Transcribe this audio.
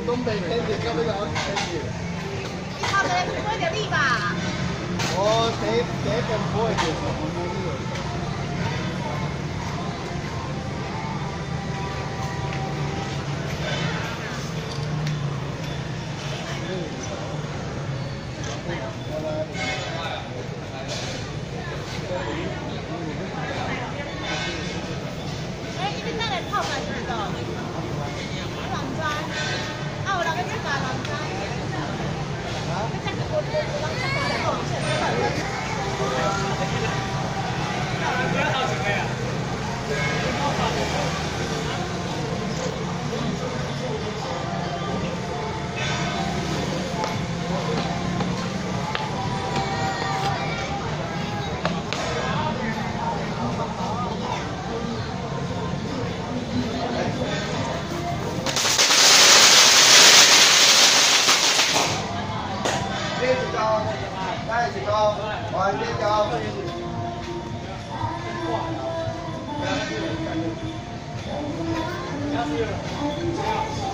东北天气跟不了天气。 靠着多一点力吧。 我这边不会就是我们这个。 哎，你们那个泡饭是的，冷砖，啊，我两个去搞冷砖。啊？这个我冷砖搞的好吃， 不要好几个呀。 几个，晚点交。 加油！